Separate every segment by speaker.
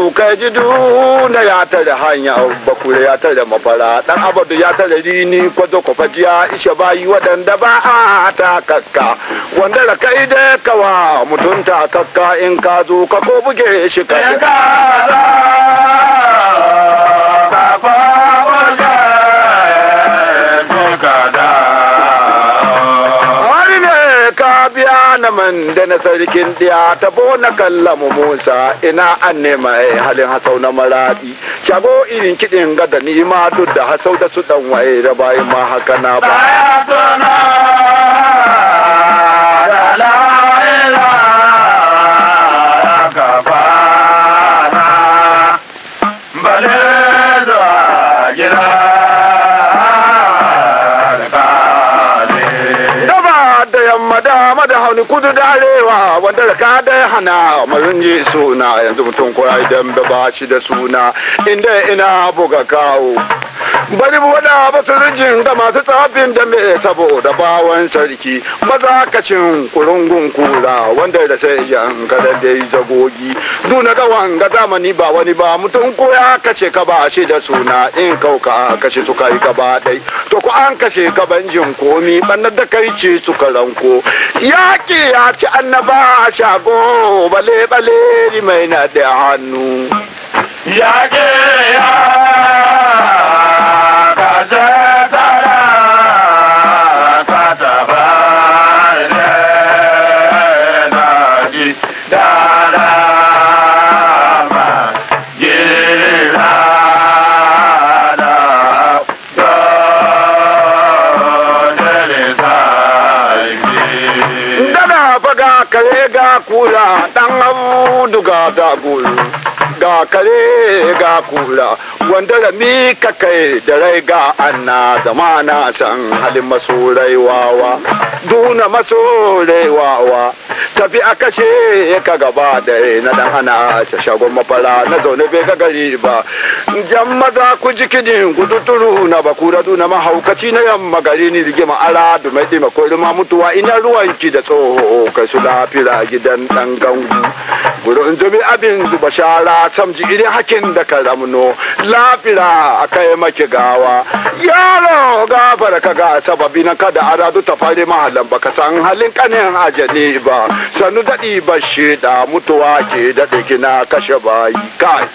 Speaker 1: kai ji duna ya tare hanya bakure ya tare mafara dan abadu ya tare rini kwazo kwafajiya ishe bayi wadanda ba a ta kakka wanda da kai da kawa mutunta kakka in ka zo ka ko buge shi ka na man da na sarkin diya ta na kallamu Musa ina an nema halin hasau na maradi shago irin kidin gada ni ma duk da hasau da su dan waye da bayan ma haka na ba da hauni kudu da arewa wanda da ka da hana marunji suna yanzu mutum ko idan ba shi da suna inda ina buga kawo bari mu wada ba su rijin da masu tsafin da me saboda bawan sarki maza kacin kurungun kura wanda da sai yan kada da zagogi duna ga wanga zamani ba wani ba mutum ko ya kace ka ba shi da suna in kauka kashe su kai gaba dai to ko an kashe ka banjin komi bannar da kai ce su karanko yaƙi ya ci annaba shago bale bale mai na da hannu yaƙi ya kaza tara ka taba na ji dara ma gira kare ga kula dan abu ga gulu ga kare ga kula wanda da mi ka kai da rai ga anna zamana san halin masorai wawa duna masorai wawa tafi aka ce ka gaba da na dan hana ta shagon mafara na zaune bai ga gari ba jan maza ku ji kidin guduturu na bakura duna mahaukaci na yamma gari ni rigima ala da mai dima ko ma mutuwa ina ruwanki da tsoho kai su lafira gidan dan gangu gurin zubi abin zuba shara samji irin hakin da ka ramno lafira akai maki gawa yaro gafara ka ga sababi na kada aradu ta fare mahallan baka san halin kanin ajali ba sanu dadi bashi da mutuwa ke da kina kashe bayi kai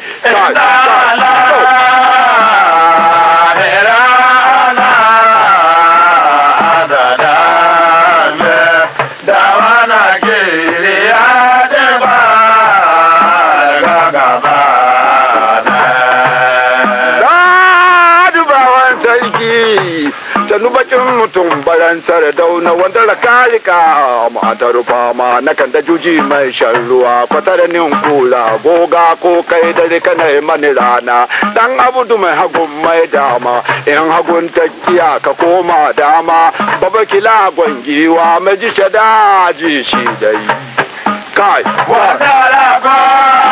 Speaker 1: sanu bakin mutum barantar dauna wanda da karika matar fama na kan da juji mai shan ruwa kwatar nin kula goga ko kai da rika na mani rana dan abudu mai hagun mai dama in hagun takiya ka koma dama baba kila gwangiwa mai ji daji shi dai kai wadala ba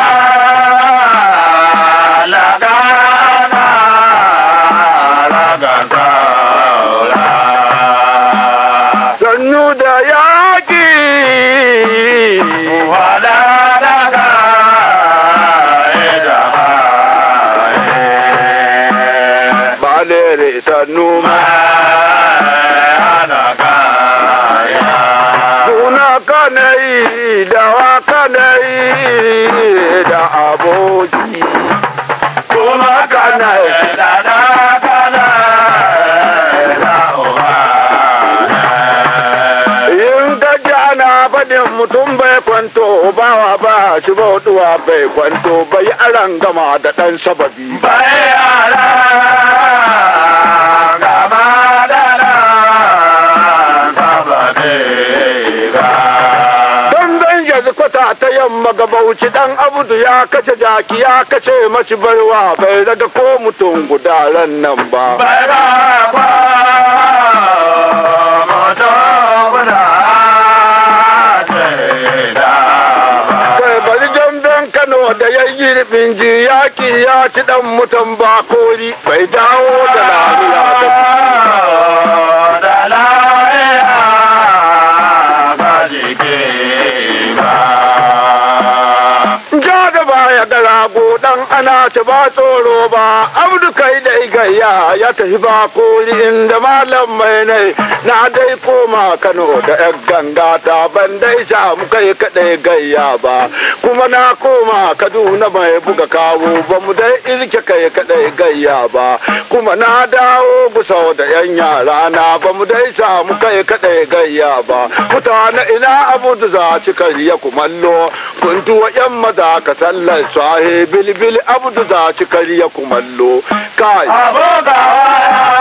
Speaker 1: sannu da yaƙi wada daga da balere sannu ma daga suna kanai da wakanai da aboki kuma kanai da mutum bai kwanto bawa ba shi bautuwa bai kwanto bai aran gama da dan sababi bai aran gama da dan sababi ba dan yanzu kwata ta yamma ga Bauchi dan abudu ya kace jaki ya kace mashi barwa bai daga ko mutum guda ran nan ba bai ba da ya yi binji yaƙi ya ci ɗan mutum ba kori bai dawo da lafiya da lafiya ba jike ba ja da baya ga rago dan ana ta ba tsoro ba abdu kai dai gayya ya tafi ba koli inda malam mai ne na dai koma Kano da yar ganga ta ban dai samu kai kadai gayya ba kuma na koma Kaduna mai buga kawo ba mu dai irke kai kadai gayya ba kuma na dawo Gusau da yan yara na ba mu dai samu kai kadai gayya ba mutane ina abudu za ci kariya kumallo kuntuwa yan maza ka sallar sahi bilbil abudu za ci kariya kumallo kai abogawa